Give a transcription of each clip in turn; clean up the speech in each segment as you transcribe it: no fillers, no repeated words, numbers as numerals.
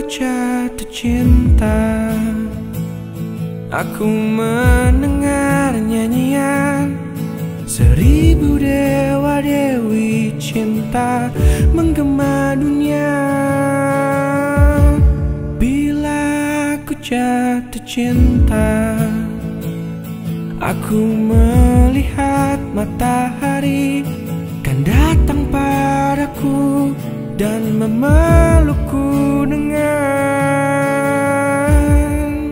jatuh cinta, aku mendengar nyanyian seribu dewa dewi cinta menggema dunia. Bila aku jatuh cinta, aku melihat matahari kan datang padaku dan memelukku dengan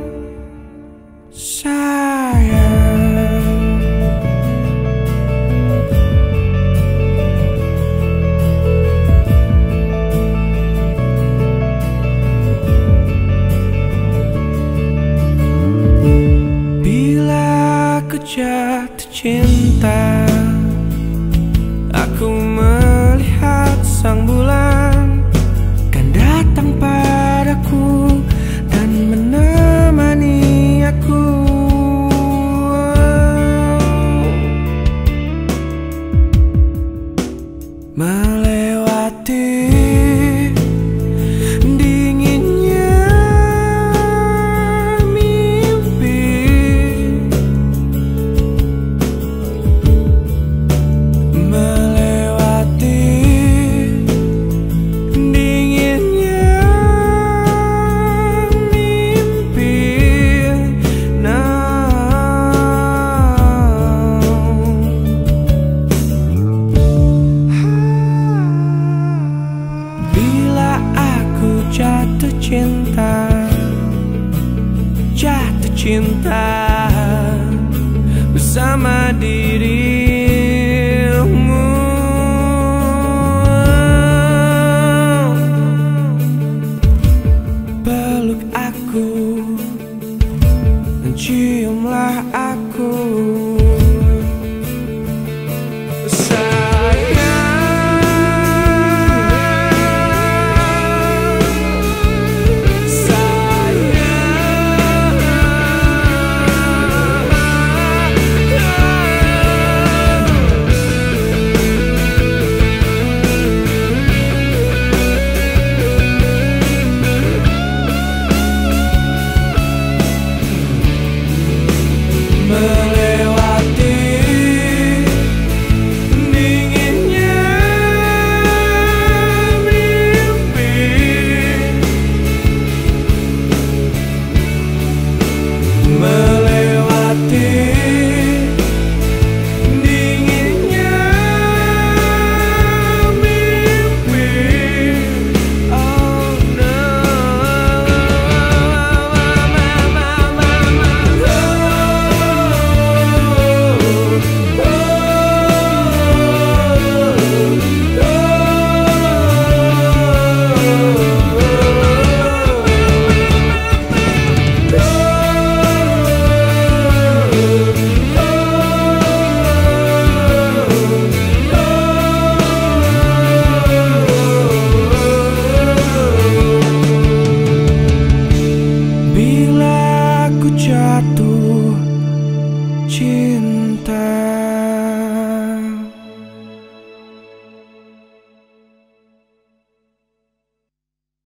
sayang. Bila aku jatuh cinta, aku melihat sang bulan kan datang padaku dan menemani aku. Melewati dinginnya mimpi, melewati dinginnya mimpi. Bila aku jatuh cinta, jatuh cinta bersama diri